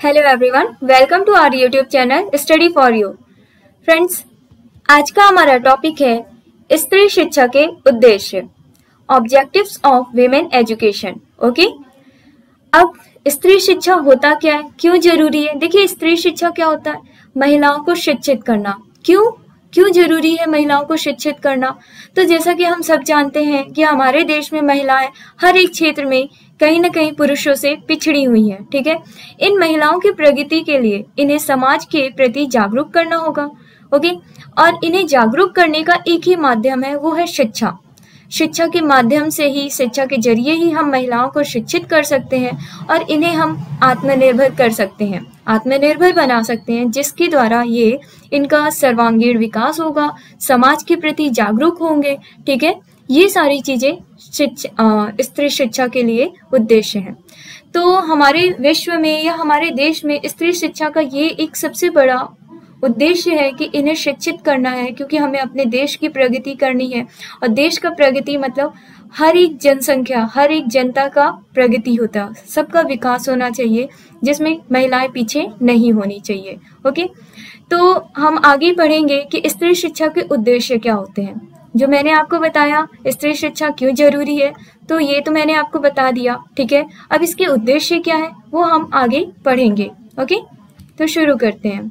Hello everyone, welcome to our YouTube channel study for you. Friends, आज का हमारा topic है स्त्री शिक्षा के उद्देश्य, objectives of women education. Okay, अब स्त्री शिक्षा होता क्या है, क्यों जरूरी है? देखिए, स्त्री शिक्षा क्या होता है? महिलाओं को शिक्षित करना। क्यों जरूरी है महिलाओं को शिक्षित करना? तो जैसा कि हम सब जानते हैं कि हमारे देश में महिलाएं हर एक क्षेत्र में कहीं न कहीं पुरुषों से पिछड़ी हुई हैं। ठीक है, इन महिलाओं की प्रगति के लिए इन्हें समाज के प्रति जागरूक करना होगा। ओके, और इन्हें जागरूक करने का एक ही माध्यम है, वो है शिक्षा। शिक्षा के माध्यम से ही, शिक्षा के जरिए ही हम महिलाओं को शिक्षित कर सकते हैं और इन्हें हम आत्मनिर्भर कर सकते हैं, आत्मनिर्भर बना सकते हैं, जिसके द्वारा ये इनका सर्वांगीण विकास होगा, समाज के प्रति जागरूक होंगे। ठीक है, ये सारी चीजें स्त्री शिक्षा के लिए उद्देश्य हैं। तो हमारे विश्व में या हमारे देश में स्त्री शिक्षा का ये एक सबसे बड़ा उद्देश्य है कि इन्हें शिक्षित करना है, क्योंकि हमें अपने देश की प्रगति करनी है। और देश का प्रगति मतलब हर एक जनसंख्या, हर एक जनता का प्रगति होता है, सबका विकास होना चाहिए, जिसमें महिलाएं पीछे नहीं होनी चाहिए। ओके, तो हम आगे बढ़ेंगे कि स्त्री शिक्षा के उद्देश्य क्या होते हैं। जो मैंने आपको बताया स्त्री शिक्षा क्यों जरूरी है, तो ये तो मैंने आपको बता दिया। ठीक है, अब इसके उद्देश्य क्या है वो हम आगे पढ़ेंगे। ओके, तो शुरू करते हैं।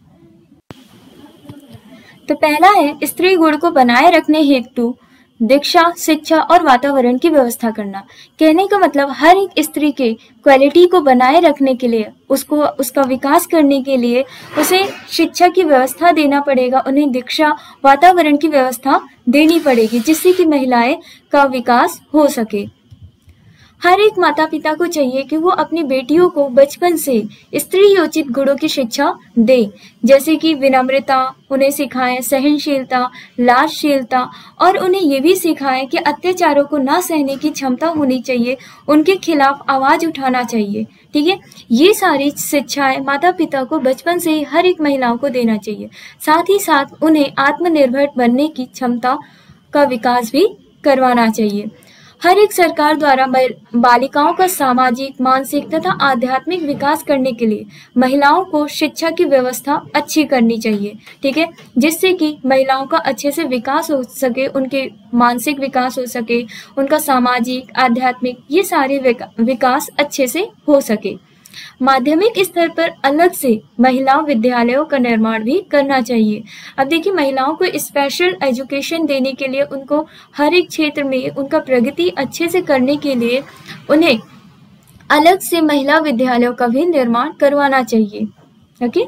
तो पहला है स्त्री गुण को बनाए रखने हेतु दीक्षा, शिक्षा और वातावरण की व्यवस्था करना। कहने का मतलब हर एक स्त्री के क्वालिटी को बनाए रखने के लिए, उसका विकास करने के लिए उसे शिक्षा की व्यवस्था देना पड़ेगा, उन्हें दीक्षा, वातावरण की व्यवस्था देनी पड़ेगी, जिससे कि महिलाएं का विकास हो सके। हर एक माता पिता को चाहिए कि वो अपनी बेटियों को बचपन से स्त्रीयोचित गुणों की शिक्षा दे, जैसे कि विनम्रता उन्हें सिखाएं, सहनशीलता, लाजशीलता, और उन्हें ये भी सिखाएं कि अत्याचारों को ना सहने की क्षमता होनी चाहिए, उनके खिलाफ आवाज उठाना चाहिए। ठीक है, ये सारी शिक्षाएं माता पिता को बचपन से ही हर एक महिलाओं को देना चाहिए। साथ ही साथ उन्हें आत्मनिर्भर बनने की क्षमता का विकास भी करवाना चाहिए। हर एक सरकार द्वारा बालिकाओं का सामाजिक, मानसिक तथा आध्यात्मिक विकास करने के लिए महिलाओं को शिक्षा की व्यवस्था अच्छी करनी चाहिए। ठीक है, जिससे कि महिलाओं का अच्छे से विकास हो सके, उनके मानसिक विकास हो सके, उनका सामाजिक, आध्यात्मिक, ये सारे विकास अच्छे से हो सके। माध्यमिक स्तर पर अलग से महिला विद्यालयों का निर्माण भी करना चाहिए। अब देखिए, महिलाओं को स्पेशल एजुकेशन देने के लिए, उनको हर एक क्षेत्र में उनका प्रगति अच्छे से करने के लिए उन्हें अलग से महिला विद्यालयों का भी निर्माण करवाना चाहिए। ओके,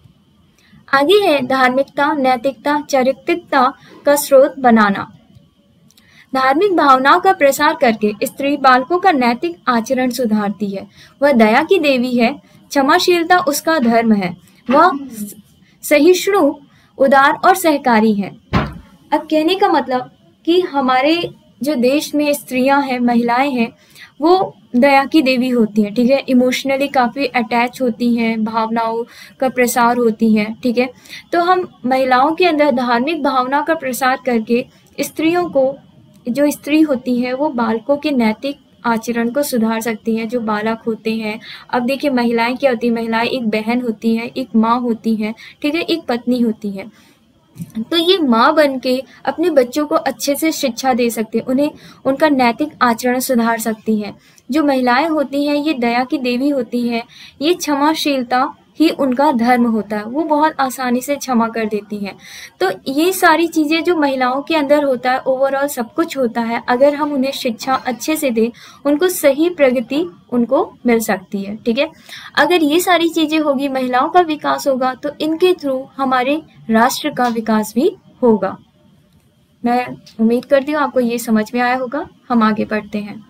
आगे है धार्मिकता, नैतिकता, चारित्रिकता का स्रोत बनाना। धार्मिक भावनाओं का प्रसार करके स्त्री बालकों का नैतिक आचरण सुधारती है। वह दया की देवी है, क्षमाशीलता उसका धर्म है, वह सहिष्णु, उदार और सहकारी है। अब कहने का मतलब कि हमारे जो देश में स्त्रियां हैं, महिलाएं हैं, वो दया की देवी होती हैं। ठीक है, इमोशनली काफी अटैच होती हैं, भावनाओं का प्रसार होती हैं। ठीक है, तो हम महिलाओं के अंदर धार्मिक भावना का प्रसार करके स्त्रियों को, जो स्त्री होती है, वो बालकों के नैतिक आचरण को सुधार सकती हैं, जो बालक होते हैं। अब देखिए, महिलाएं क्या होती है, महिलाएं एक बहन होती है, एक माँ होती है, ठीक है, एक पत्नी होती है। तो ये माँ बन के अपने बच्चों को अच्छे से शिक्षा दे सकती है, उन्हें उनका नैतिक आचरण सुधार सकती हैं। जो महिलाएं होती हैं, ये दया की देवी होती हैं, ये क्षमाशीलता ही उनका धर्म होता है, वो बहुत आसानी से क्षमा कर देती हैं। तो ये सारी चीजें जो महिलाओं के अंदर होता है, ओवरऑल सब कुछ होता है, अगर हम उन्हें शिक्षा अच्छे से दें, उनको सही प्रगति उनको मिल सकती है। ठीक है, अगर ये सारी चीजें होगी, महिलाओं का विकास होगा, तो इनके थ्रू हमारे राष्ट्र का विकास भी होगा। मैं उम्मीद करती हूँ आपको ये समझ में आया होगा। हम आगे बढ़ते हैं।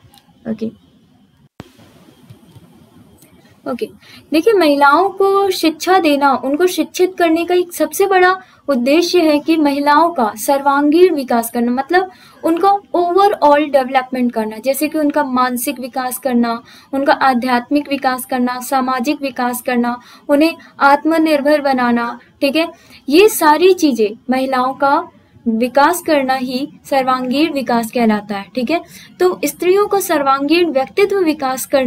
ओके, देखिए, महिलाओं को शिक्षा देना, उनको शिक्षित करने का एक सबसे बड़ा उद्देश्य है कि महिलाओं का सर्वांगीण विकास करना, मतलब उनका ओवरऑल डेवलपमेंट करना, जैसे कि उनका मानसिक विकास करना, उनका आध्यात्मिक विकास करना, सामाजिक विकास करना, उन्हें आत्मनिर्भर बनाना। ठीक है, ये सारी चीजें महिलाओं का विकास करना ही सर्वांगीण विकास कहलाता है। ठीक है, तो स्त्रियों का सर्वांगीण व्यक्तित्व विकास करना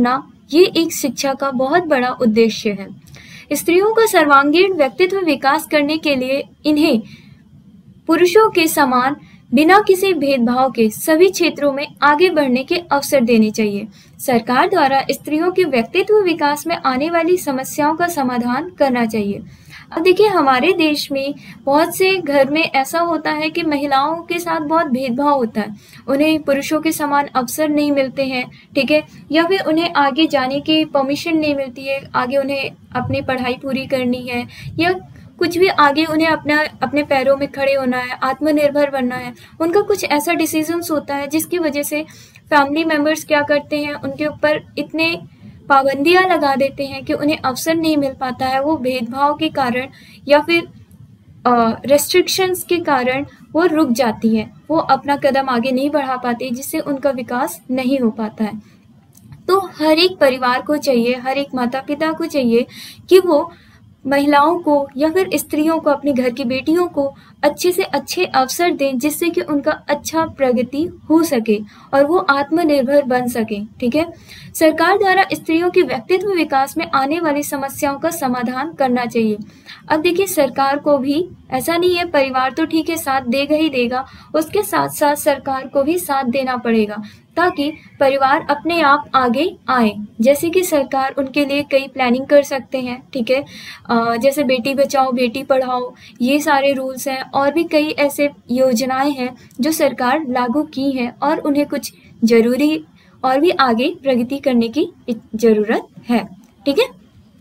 ये एक शिक्षा का बहुत बड़ा उद्देश्य है। स्त्रियों का सर्वांगीण व्यक्तित्व विकास करने के लिए इन्हें पुरुषों के समान बिना किसी भेदभाव के सभी क्षेत्रों में आगे बढ़ने के अवसर देने चाहिए। सरकार द्वारा स्त्रियों के व्यक्तित्व विकास में आने वाली समस्याओं का समाधान करना चाहिए। अब देखिए, हमारे देश में बहुत से घर में ऐसा होता है कि महिलाओं के साथ बहुत भेदभाव होता है, उन्हें पुरुषों के समान अवसर नहीं मिलते हैं, ठीक है, या फिर उन्हें आगे जाने की परमिशन नहीं मिलती है, आगे उन्हें अपनी पढ़ाई पूरी करनी है या कुछ भी आगे उन्हें अपने पैरों में खड़े होना है, आत्मनिर्भर बनना है। उनका कुछ ऐसा डिसीजंस होता है जिसकी वजह से फैमिली मेंबर्स क्या करते हैं, उनके ऊपर इतने पाबंदियां लगा देते हैं कि उन्हें अवसर नहीं मिल पाता है। वो भेदभाव के कारण या फिर रेस्ट्रिक्शंस के कारण वो रुक जाती हैं, वो अपना कदम आगे नहीं बढ़ा पाती, जिससे उनका विकास नहीं हो पाता है। तो हर एक परिवार को चाहिए, हर एक माता पिता को चाहिए कि वो महिलाओं को या फिर स्त्रियों को, अपने घर की बेटियों को अच्छे से अच्छे अवसर दें, जिससे कि उनका अच्छा प्रगति हो सके और वो आत्मनिर्भर बन सके। ठीक है, सरकार द्वारा स्त्रियों के व्यक्तित्व विकास में आने वाली समस्याओं का समाधान करना चाहिए। अब देखिए, सरकार को भी ऐसा नहीं है, परिवार तो ठीक है साथ देगा ही देगा, उसके साथ साथ सरकार को भी साथ देना पड़ेगा ताकि परिवार अपने आप आगे आए। जैसे कि सरकार उनके लिए कई प्लानिंग कर सकते हैं, ठीक है, जैसे बेटी बचाओ बेटी पढ़ाओ, ये सारे रूल्स हैं, और भी कई ऐसे योजनाएं हैं जो सरकार लागू की हैं और उन्हें कुछ जरूरी और भी आगे प्रगति करने की जरूरत है। ठीक है,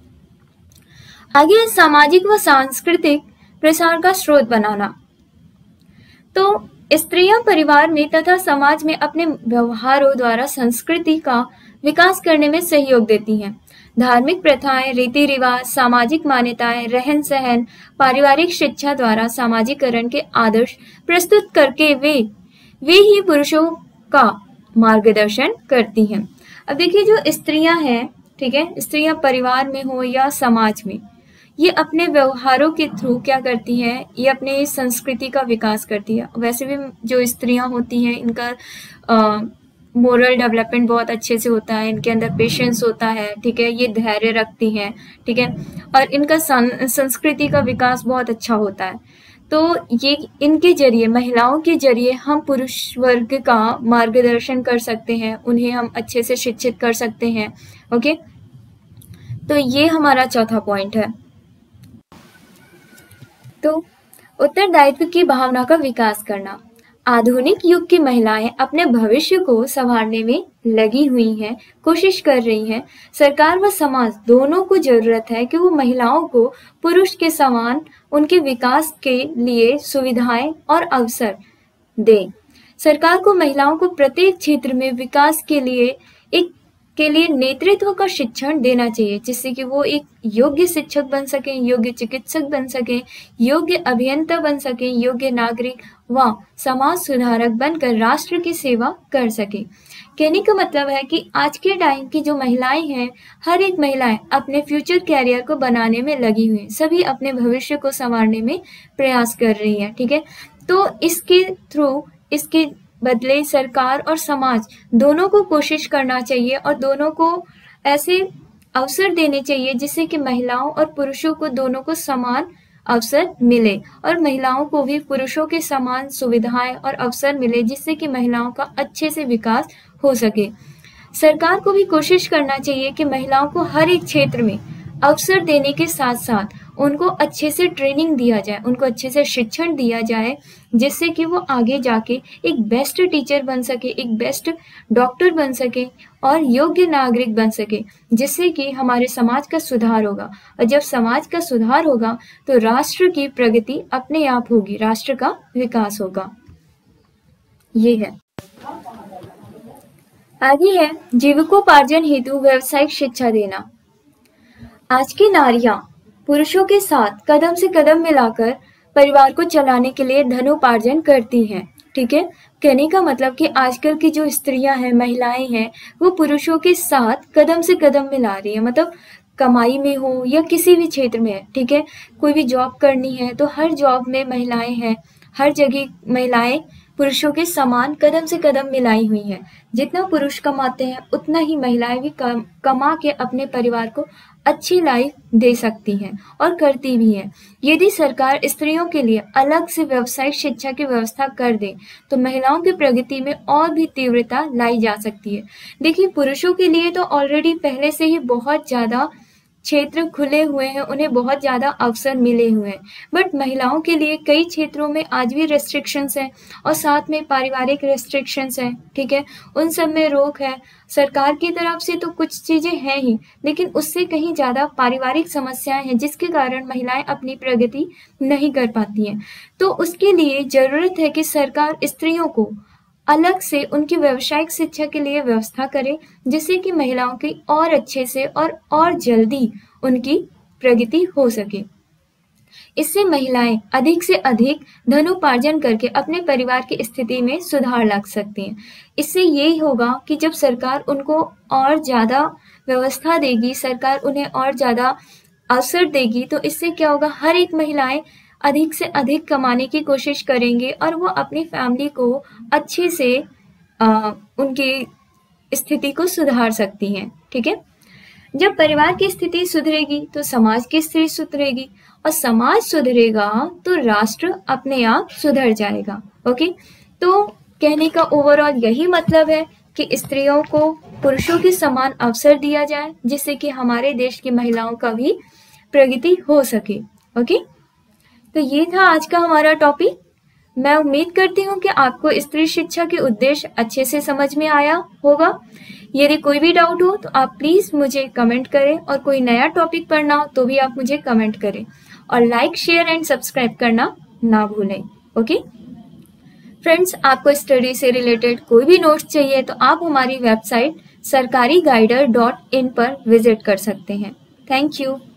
आगे सामाजिक व सांस्कृतिक प्रसार का स्रोत बनाना। तो स्त्रियां परिवार में तथा समाज में अपने व्यवहारों द्वारा संस्कृति का विकास करने में सहयोग देती हैं। धार्मिक प्रथाएं, रीति रिवाज, सामाजिक मान्यताएं, रहन सहन, पारिवारिक शिक्षा द्वारा सामाजिकरण के आदर्श प्रस्तुत करके वे ही पुरुषों का मार्गदर्शन करती हैं। अब देखिए, जो स्त्रियां हैं, ठीक है, स्त्रियां परिवार में हो या समाज में, ये अपने व्यवहारों के थ्रू क्या करती हैं, ये अपने संस्कृति का विकास करती है। वैसे भी जो स्त्रियां होती हैं, इनका मोरल डेवलपमेंट बहुत अच्छे से होता है, इनके अंदर पेशेंस होता है, ठीक है, ये धैर्य रखती हैं, ठीक है, और इनका संस्कृति का विकास बहुत अच्छा होता है। तो ये इनके जरिए, महिलाओं के जरिए हम पुरुष वर्ग का मार्गदर्शन कर सकते हैं, उन्हें हम अच्छे से शिक्षित कर सकते हैं। ओके, तो ये हमारा चौथा पॉइंट है। तो उत्तरदायित्व की भावना का विकास करना। आधुनिक युग की महिलाएं अपने भविष्य को संवारने में लगी हुई हैं, कोशिश कर रही हैं। सरकार व समाज दोनों को जरूरत है कि वो महिलाओं को पुरुष के समान उनके विकास के लिए सुविधाएं और अवसर दें। सरकार को महिलाओं को प्रत्येक क्षेत्र में विकास के लिए नेतृत्व का शिक्षण देना चाहिए, जिससे कि वो एक योग्य शिक्षक बन सकें, योग्य चिकित्सक बन सकें, योग्य अभियंता बन सकें, योग्य नागरिक व समाज सुधारक बनकर राष्ट्र की सेवा कर सकें। कहने का मतलब है कि आज के टाइम की जो महिलाएं हैं, हर एक महिलाएं अपने फ्यूचर कैरियर को बनाने में लगी हुई हैं, सभी अपने भविष्य को संवारने में प्रयास कर रही हैं। ठीक है, तो इसके थ्रू, इसके बदले सरकार और समाज दोनों को कोशिश करना चाहिए और दोनों को ऐसे अवसर देने चाहिए जिससे कि महिलाओं और पुरुषों को दोनों को समान अवसर मिले और महिलाओं को भी पुरुषों के समान सुविधाएं और अवसर मिले, जिससे कि महिलाओं का अच्छे से विकास हो सके। सरकार को भी कोशिश करना चाहिए कि महिलाओं को हर एक क्षेत्र में अवसर देने के साथ साथ उनको अच्छे से ट्रेनिंग दिया जाए, उनको अच्छे से शिक्षण दिया जाए, जिससे कि वो आगे जाके एक बेस्ट टीचर बन सके, एक बेस्ट डॉक्टर बन सके और योग्य नागरिक बन सके, जिससे कि हमारे समाज का सुधार होगा। और जब समाज का सुधार होगा तो राष्ट्र की प्रगति अपने आप होगी, राष्ट्र का विकास होगा। ये है। आगे है जीविकोपार्जन हेतु व्यावसायिक शिक्षा देना। आज की नारियां पुरुषों के साथ कदम से कदम मिलाकर परिवार को चलाने के लिए धनोपार्जन करती हैं। ठीक है, कहने का मतलब कि आजकल की जो स्त्रियां हैं, महिलाएं हैं, वो पुरुषों के साथ कदम से कदम मिला रही है, मतलब कमाई में हो या किसी भी क्षेत्र में है। ठीक है, कोई भी जॉब करनी है तो हर जॉब में महिलाएं हैं, हर जगह महिलाएं पुरुषों के समान कदम से कदम मिलाई हुई है। जितना पुरुष कमाते हैं उतना ही महिलाएं भी कमा के अपने परिवार को अच्छी लाइफ दे सकती हैं और करती भी हैं। यदि सरकार स्त्रियों के लिए अलग से व्यावसायिक शिक्षा की व्यवस्था कर दे तो महिलाओं की प्रगति में और भी तीव्रता लाई जा सकती है। देखिए, पुरुषों के लिए तो ऑलरेडी पहले से ही बहुत ज़्यादा क्षेत्र खुले हुए हैं, उन्हें बहुत ज़्यादा अवसर मिले हुए हैं, बट महिलाओं के लिए कई क्षेत्रों में आज भी रेस्ट्रिक्शंस हैं और साथ में पारिवारिक रेस्ट्रिक्शंस हैं। ठीक है, उन सब में रोक है। सरकार की तरफ से तो कुछ चीज़ें हैं ही, लेकिन उससे कहीं ज़्यादा पारिवारिक समस्याएं हैं जिसके कारण महिलाएं अपनी प्रगति नहीं कर पाती हैं। तो उसके लिए ज़रूरत है कि सरकार स्त्रियों को अलग से उनकी व्यावसायिक शिक्षा के लिए व्यवस्था करे, जिससे कि महिलाओं की और अच्छे से और जल्दी उनकी प्रगति हो सके। इससे महिलाएं अधिक से अधिक धनोपार्जन करके अपने परिवार की स्थिति में सुधार ला सकती हैं। इससे यही होगा कि जब सरकार उनको और ज़्यादा व्यवस्था देगी, सरकार उन्हें और ज़्यादा अवसर देगी, तो इससे क्या होगा, हर एक महिलाएं अधिक से अधिक कमाने की कोशिश करेंगे और वो अपनी फैमिली को अच्छे से उनकी स्थिति को सुधार सकती हैं। ठीक है, जब परिवार की स्थिति सुधरेगी तो समाज की स्थिति सुधरेगी और समाज सुधरेगा तो राष्ट्र अपने आप सुधर जाएगा। ओके, तो कहने का ओवरऑल यही मतलब है कि स्त्रियों को पुरुषों के समान अवसर दिया जाए, जिससे कि हमारे देश की महिलाओं का भी प्रगति हो सके। ओके, तो ये था आज का हमारा टॉपिक। मैं उम्मीद करती हूँ कि आपको स्त्री शिक्षा के उद्देश्य अच्छे से समझ में आया होगा। यदि कोई भी डाउट हो तो आप प्लीज़ मुझे कमेंट करें, और कोई नया टॉपिक पढ़ना हो तो भी आप मुझे कमेंट करें, और लाइक, शेयर एंड सब्सक्राइब करना ना भूलें। ओके फ्रेंड्स, आपको स्टडी से रिलेटेड कोई भी नोट्स चाहिए तो आप हमारी वेबसाइट sarkariguider.in पर विजिट कर सकते हैं। Thank you.